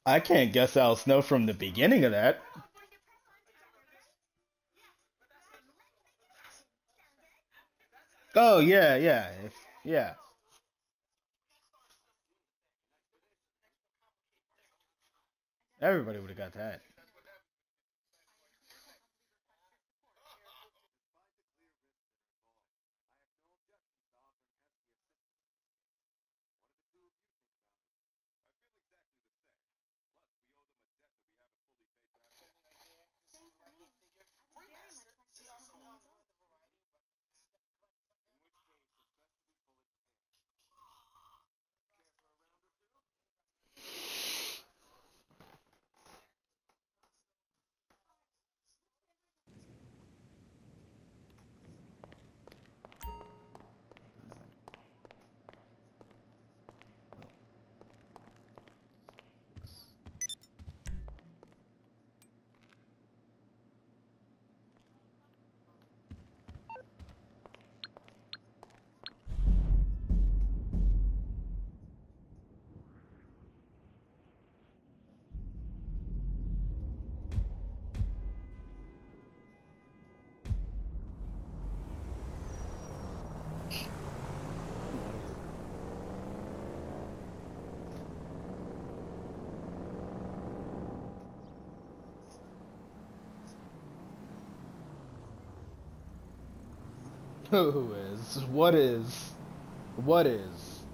I can't guess Al Snow from the beginning of that. Oh yeah, yeah, yeah. Everybody would have got that. Who is? What is? What is?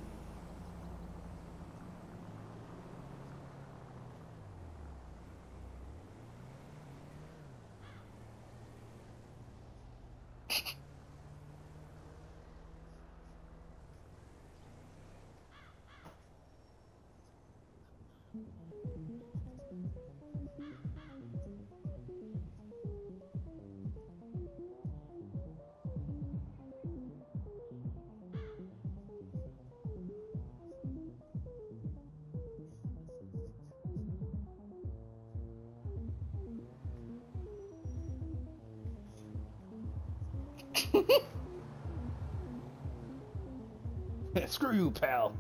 Screw you, pal.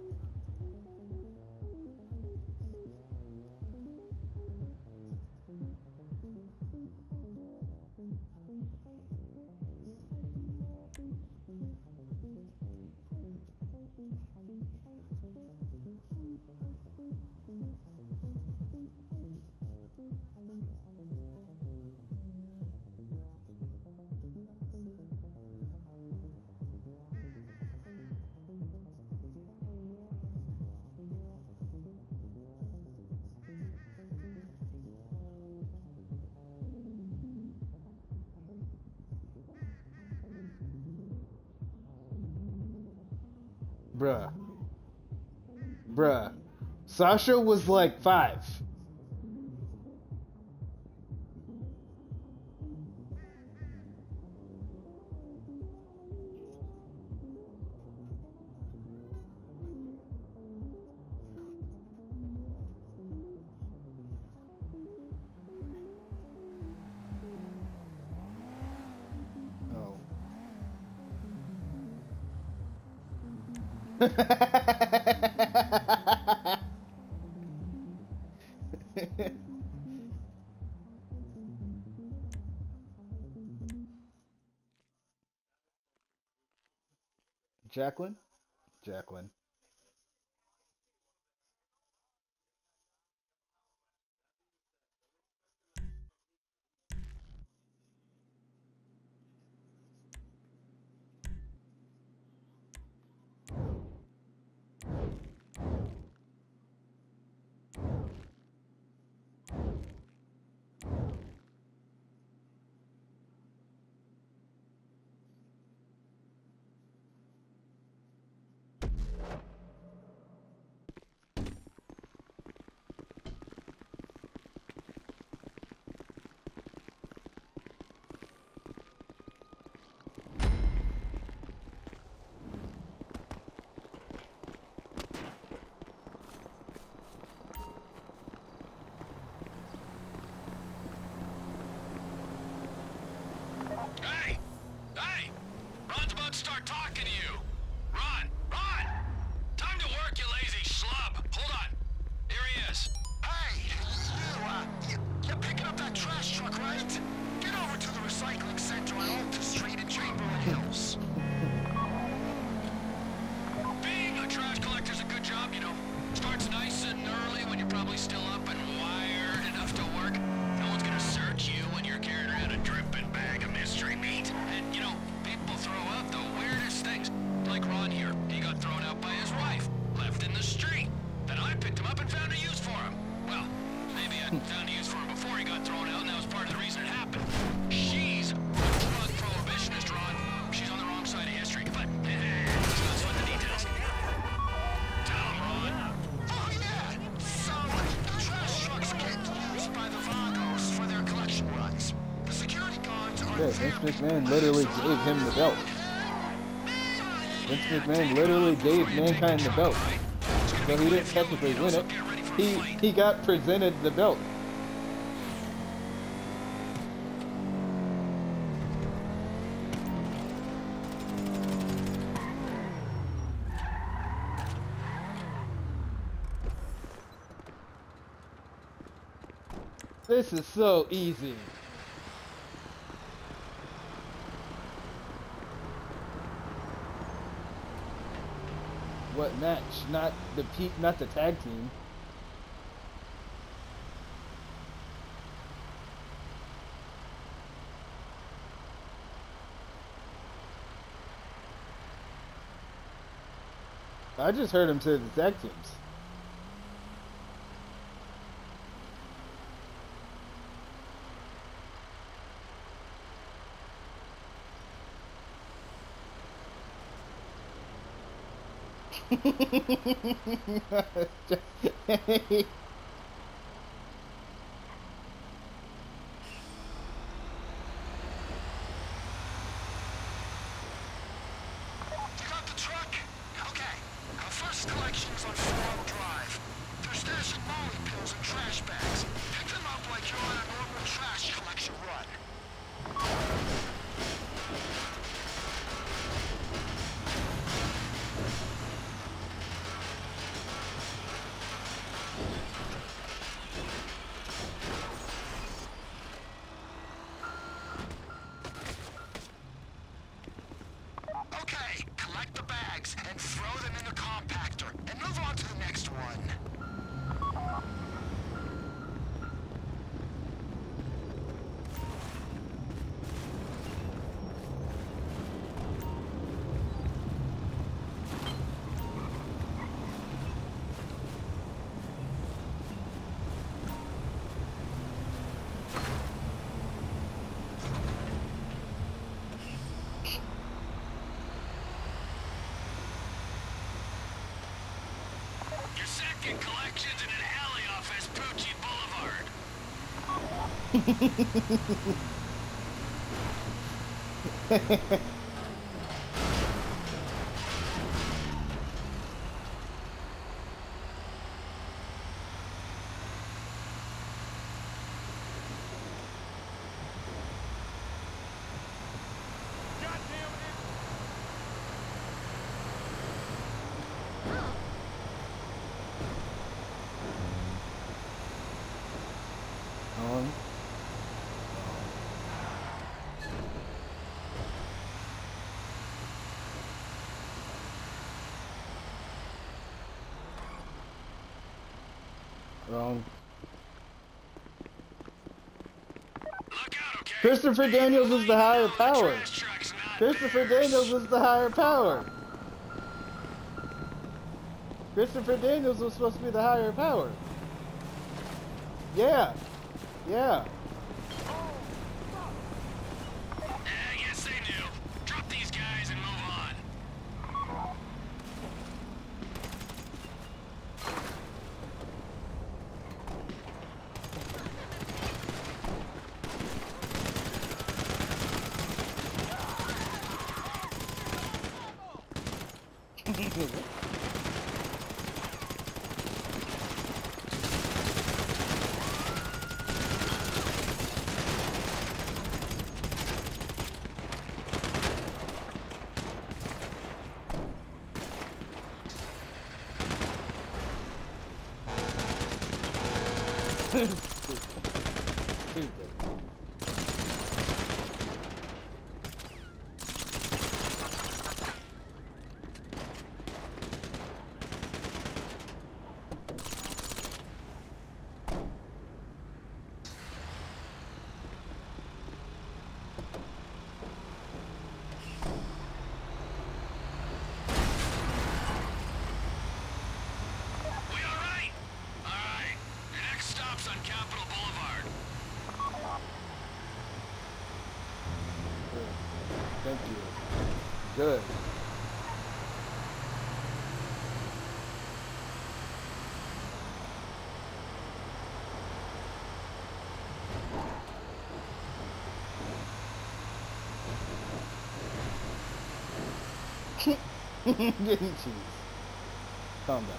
Bruh. Bruh. Sasha was like 5. Oh. Jacqueline? Jacqueline. Hey! Hey! Ron's about to start talking to you! Ron! Ron! Time to work, you lazy schlub! Hold on! Here he is. Yeah, Vince McMahon literally gave him the belt. Vince McMahon literally gave Mankind the belt. So he didn't technically win it. He got presented the belt. This is so easy. What match? Not the tag team. I just heard him say the tag teams. You got the truck? Okay. Our first collection's on 4 Drive. They're stashing molly pills in trash bags. Pick them up like you're on a normal trash collection run. Okay, collect the bags and throw them in the compactor and move on to the next one. Your second collection's in an alley off Vespucci Boulevard. On. Wrong. Look out, okay? Christopher Daniels is the higher power. Trash truck's not Christopher Daniels is the higher power. Christopher Daniels was supposed to be the higher power. Yeah. Yeah. I guess they knew. Drop these guys and move on. Stupid. We all right? All right. The next stop's on Capitol Boulevard. Good. Thank you. Good. Jeez. Calm down.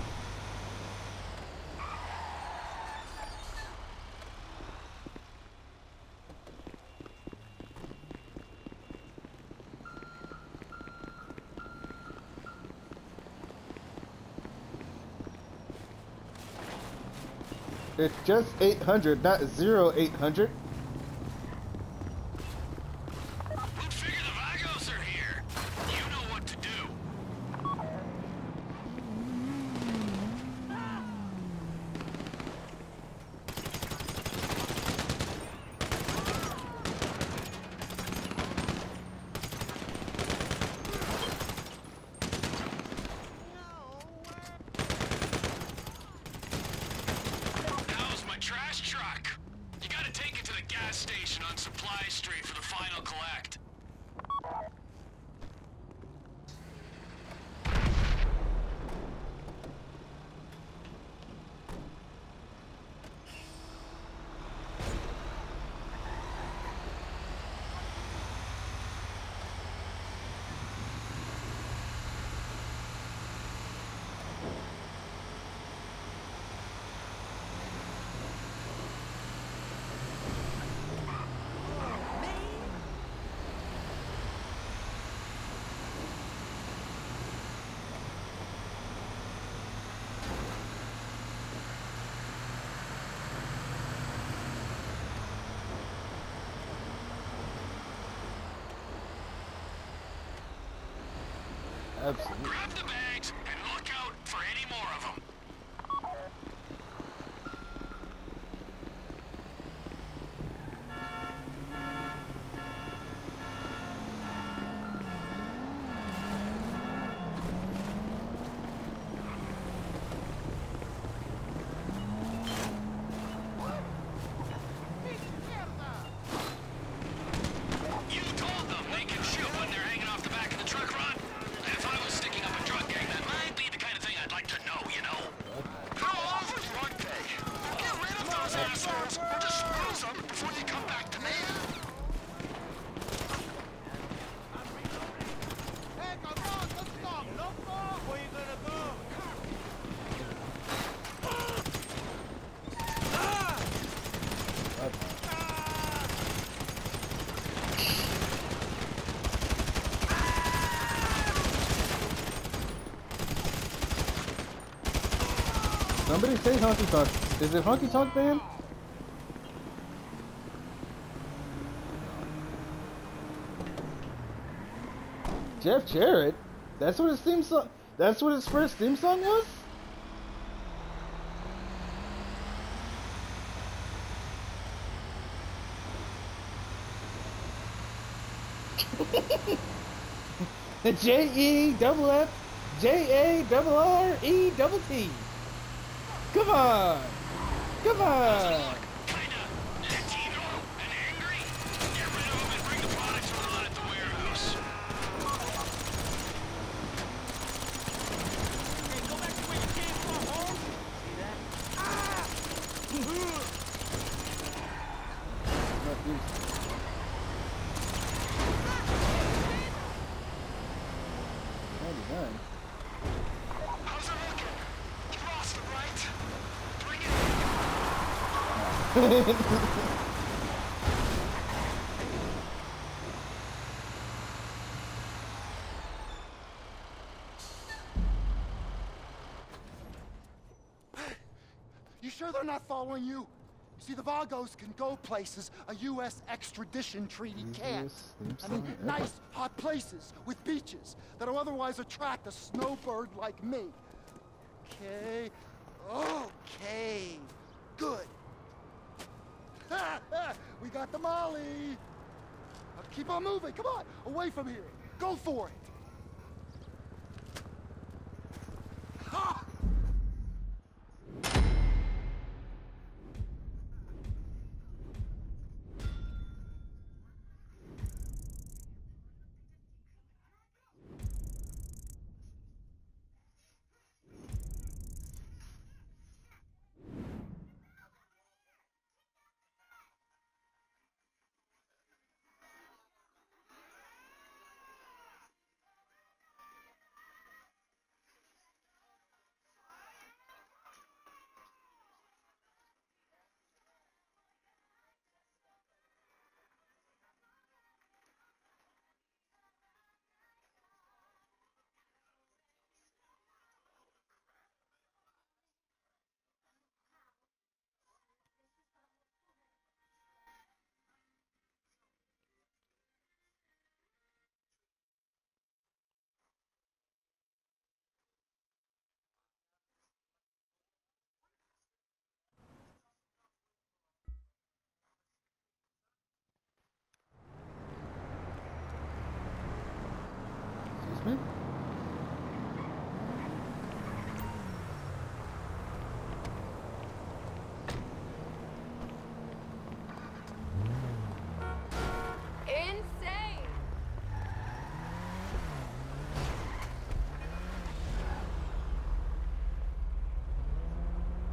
It's just 800, not 0800. We'll figure the Vagos are here. You know what to do. How's my trash truck? You gotta take it to the gas station on Supply Street for the final collect. Absolutely. Grab the bags and look out for any more of them. You told them they can shoot when they're hanging off the back of the truck, Ron. If I was sticking up a drug gang, that might be the kind of thing I'd like to know, you know? How over drug pay? Get rid of those assholes or just lose them before they come back to me. Hey, come on, let's stop, loco! What are you gonna do? Somebody say honky tonk. Is it honky tonk man? Jeff Jarrett? That's what his theme song. That's what his first theme song was? JEFFJARRET. Come on! Come on! Kinda Latino and angry. Get rid of them and bring the products on at the warehouse. Hey, go back to where you came from, Holmes! See that? Ah! Not these. 99. How's it looking? You lost them, right? Bring it. You sure they're not following you? See, the Vagos can go places a U.S. extradition treaty can't. I mean, nice, hot places with beaches that'll otherwise attract a snowbird like me. Okay. Okay. Good. We got the Molly. Now keep on moving. Come on. Away from here. Go for it. Ha!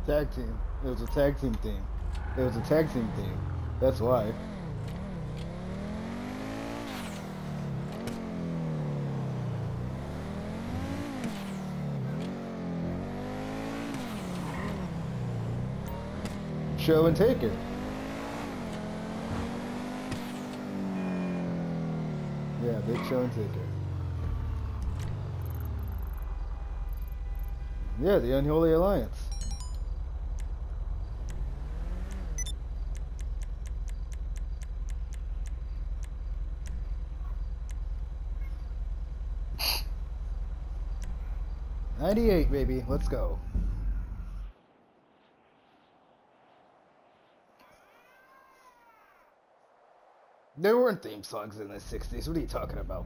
Tag team. It was a tag team theme. It was a tag team theme. That's why. Show and take it. Yeah, big show and take it. Yeah, the Unholy Alliance. '98, baby. Let's go. There weren't theme songs in the 60s. What are you talking about?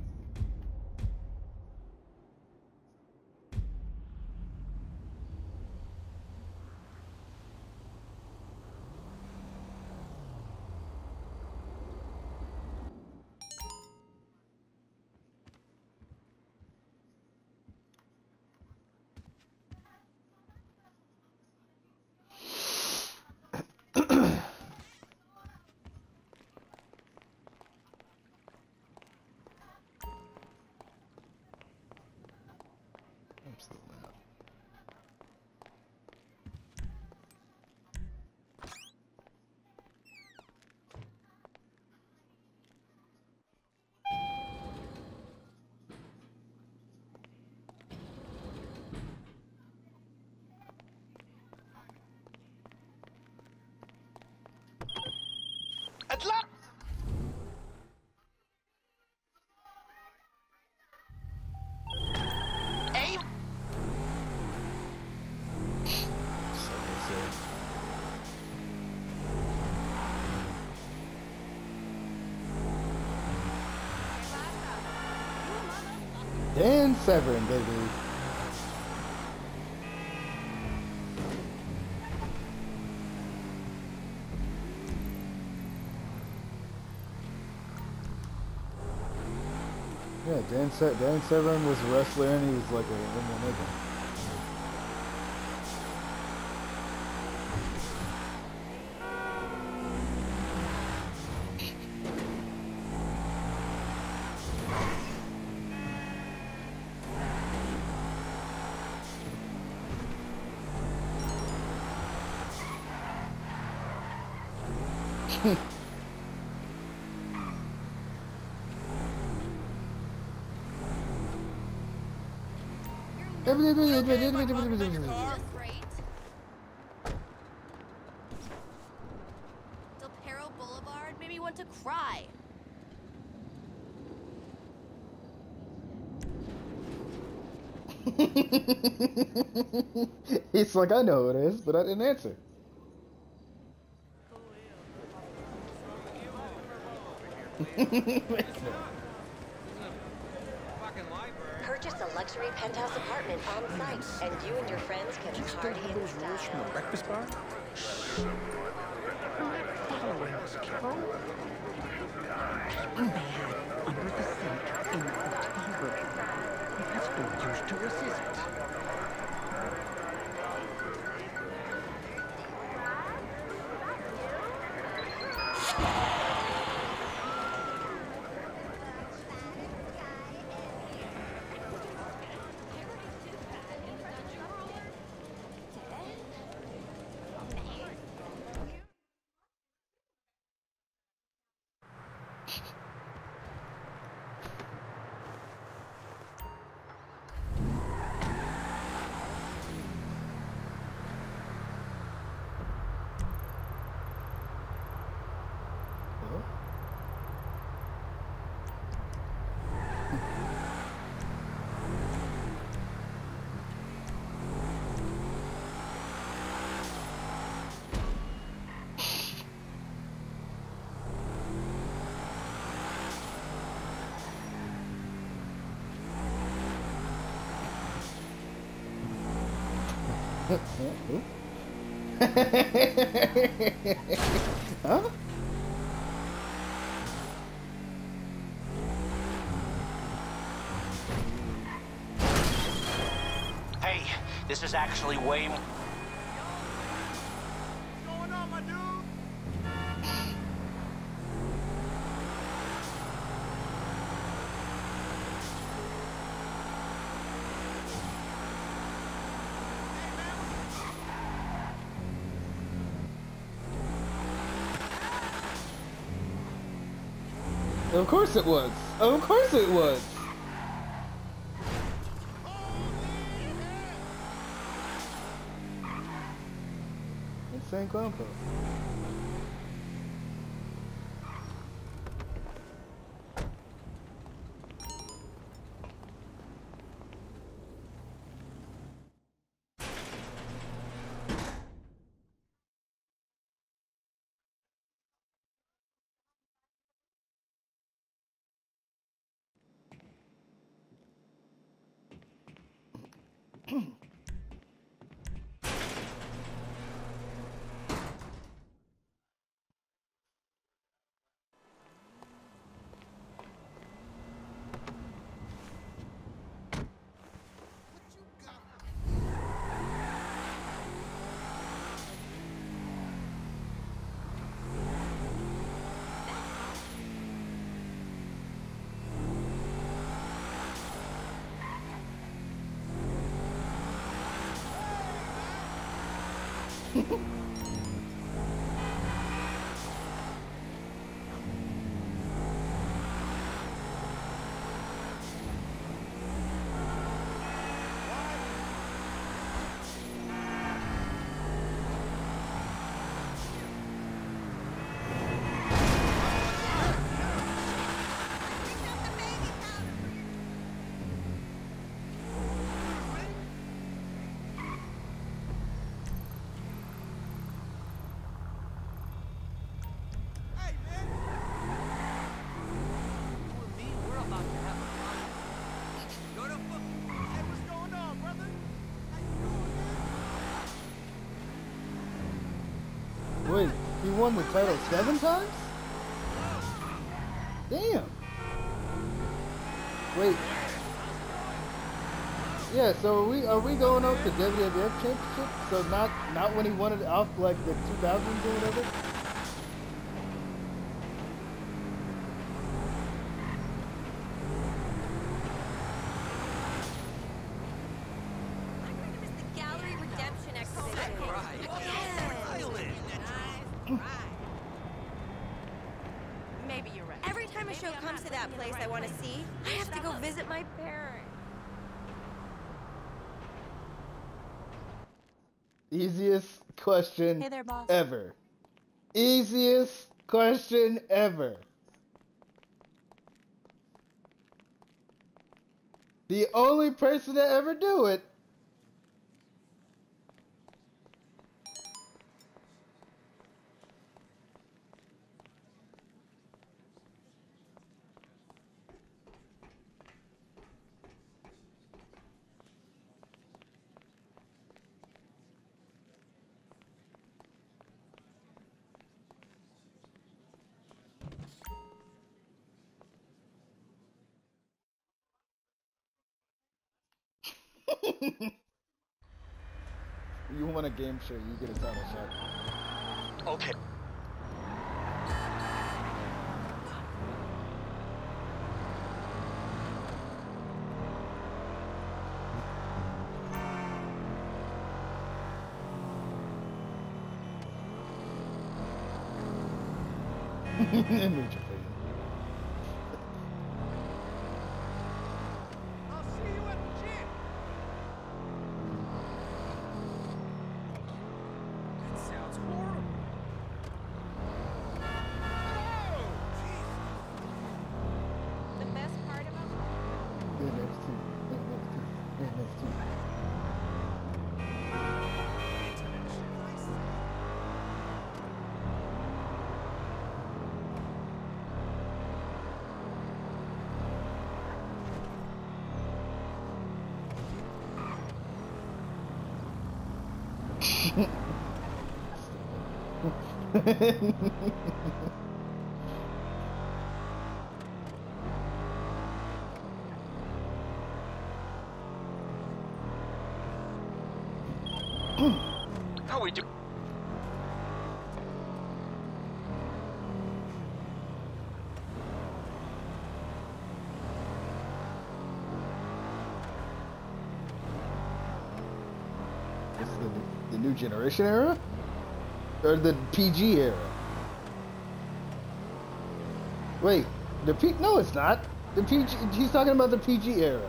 At last! Aim! Dan Severn, baby. Yeah, Dan Severn was a wrestler and he was like a nigga. Del Perro Boulevard made me want to cry. He's like, I know who it is, but I didn't answer. Purchase a luxury penthouse apartment on site, and you and your friends can party in style. Breakfast bar? Under the sink in the hotel room. It has been used to resist. Huh? Hey, this is actually way more... Of course it was. Of course it was. Insane Clown Post. Wait, he won the title 7 times? Damn. Wait. Yeah, so are we going up to WWF Championship? So not when he won it off like the 2000s or whatever? Gallery redemption exhibition. Maybe you're right. Every time a show comes to that place I want to see, I have to go visit my parents. Easiest question Hey there, boss. ever. Easiest question ever. The only person to ever do it. You want a game show, you get a title shot. Okay. New Japan. I'll see you at the gym. That sounds horrible. Oh, The best part about NXT. How we do? This is the new generation era? Or the PG era? Wait, No, it's not. The PG. He's talking about the PG era.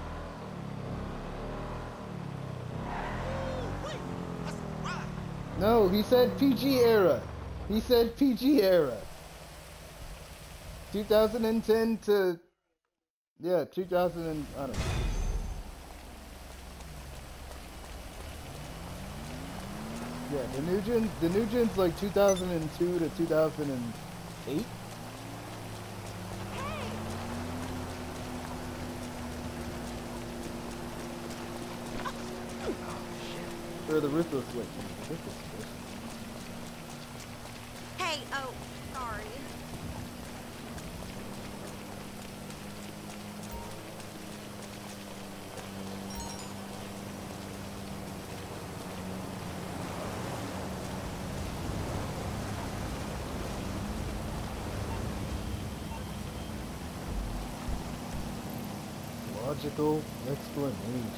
No, he said PG era. He said PG era. 2010 to, yeah, 2000 and, I don't know. Yeah, the new gen's like 2002 to 2008. Or the Ruthless Switch. The Ruthless Switch. Hey, oh, sorry. Logical explanation.